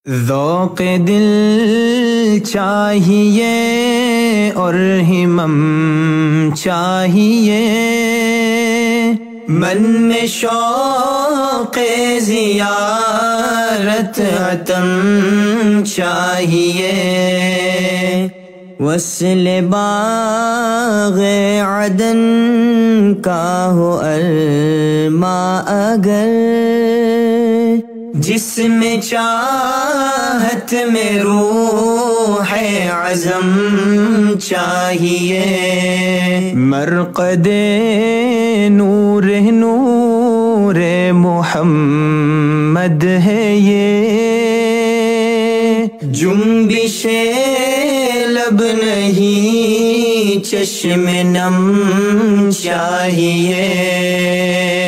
ज़ौक़े दिल चाहिए और हिमम चाहिए, मन में शौक़े ज़ियारत अतम चाहिए। वस्ल बाग़े अदन का हो अरमा अगर, जिसमें चाहत में रूह अज़म चाहिए। मरक़दे नूरे नूरे मोहम्मद है ये, जुम्बिशे लब नहीं चश्मे नम चाहिए।